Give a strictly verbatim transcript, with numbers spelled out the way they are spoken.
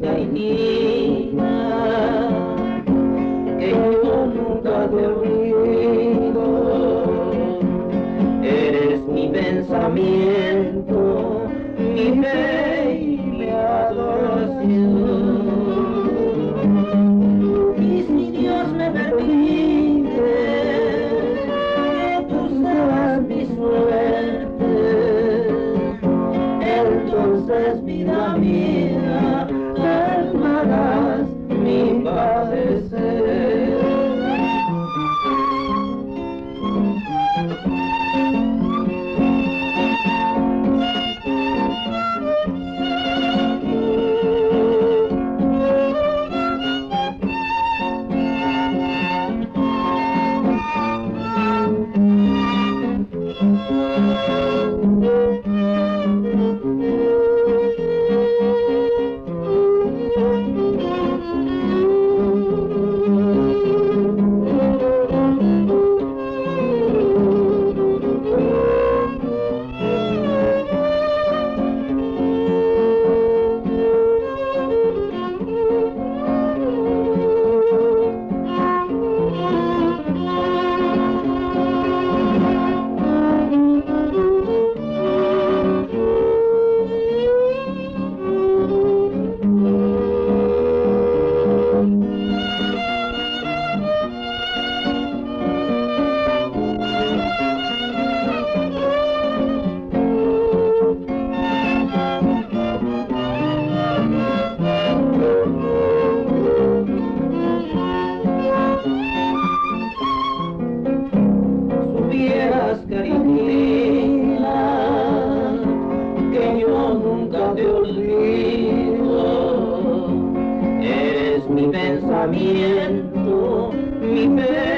cariñina, que yo nunca te olvido. Eres mi pensamiento, mi fe y mi adoración. Y si Dios me permite que tú seas mi suerte, entonces vida mía, calmarás mi padecer. Cariñina, que yo nunca te olvido. Eres mi pensamiento, mi fe